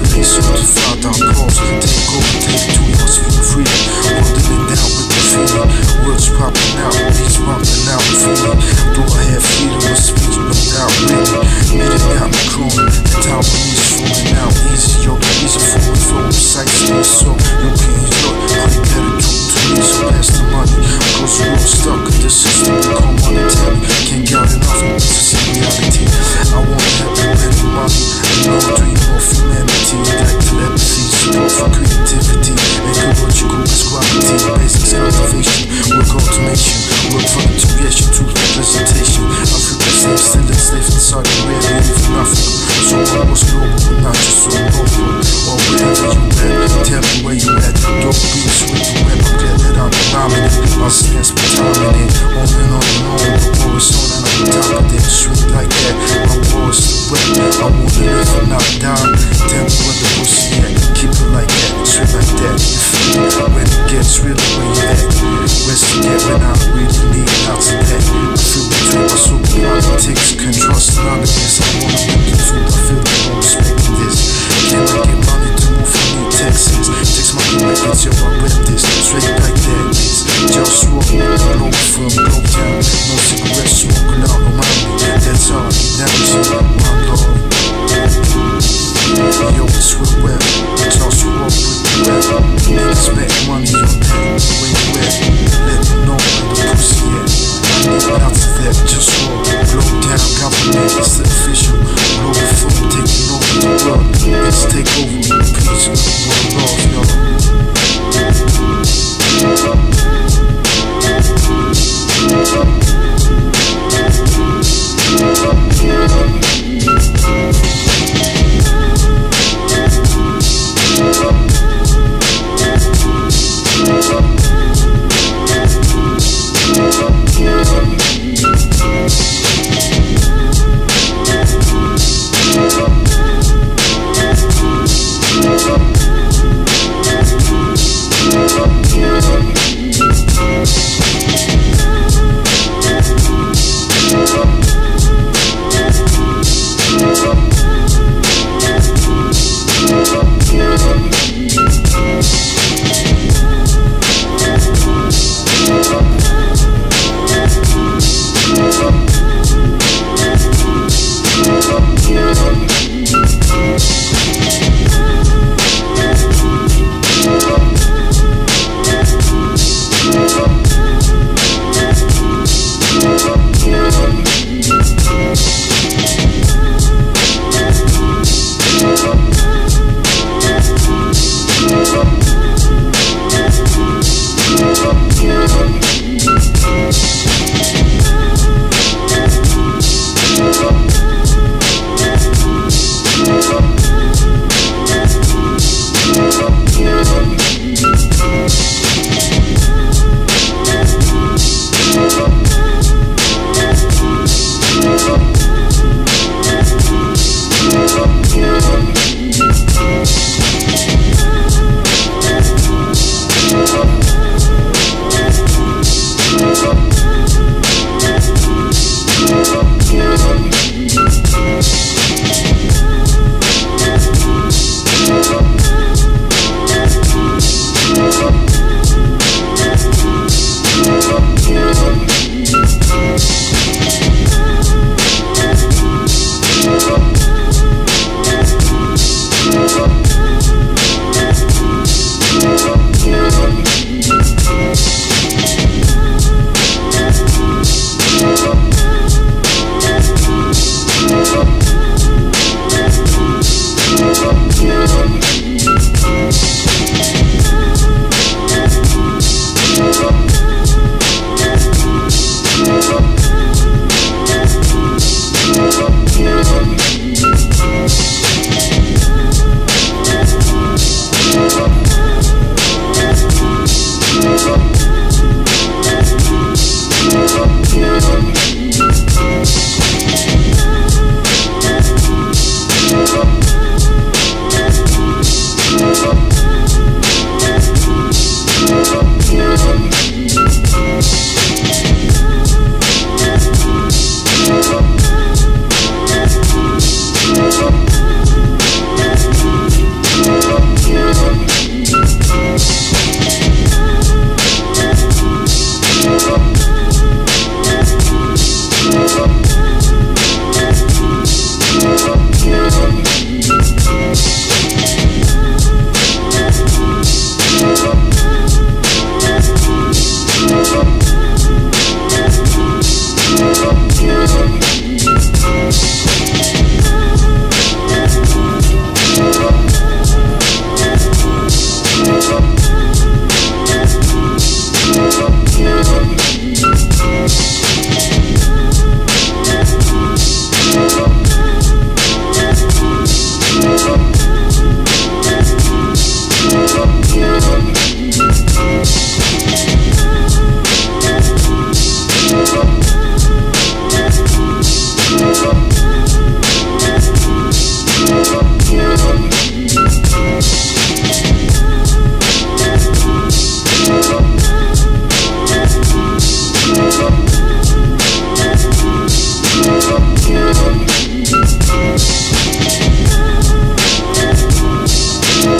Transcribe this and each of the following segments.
place on the $5 pause. Take over, take two, must feel free. Wandering down with the feeling. Words popping out, beats bumping out for me. Do I have freedom of speech? No doubt, really. Meeting got me crawling. The time when he's falling out easy, yo. Easy for me, flow precisely. So you can't enjoy. I better talk to me, so pass the money. Cause we're all stuck in the system. Come on and tell me. Can't get enough of this is reality. I wanna have the better money. I know a dream of humanity. Like telepathy, support for creativity. Ecological is quality. Basics cultivation, work automation. Work for integration, truth representation. Africa slave, still enslaved in Saudi Arabia, even Africa. So I was global, not just so local. Or wherever you at, tell me where you at. Dope beats with the web, I'm glad that I'm dominant. I'll stance for time in it. On and on and on, the war is on and I'm on top of it. Sweet like that, my war is the wet. I wanna live and not die. Tell me where the pussy at, keep it like that, straight like that. You feel me? When it gets real, where you at? Where's the get when I really need out to that? I feel betrayed by so many politics. Can't trust none of this. I wanna make the truth, I feel the wrong respecting this. Can I get money to move from New Texas? Takes my records, yo, I rep this. Straight like that, it's JustWar, Globalfirm, Globetown. No cigarettes smoking out around me. That's all, that is you, OneLove. Yo, it's with web, JustWar with the web. Niggas make money on that, where you at? Let them know where the pussy at. I need out to that, JustWar, Globetown, government, it's the official. Globalfirm taking over the world. It's Takeover, peace, OneLove, yo.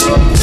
peace.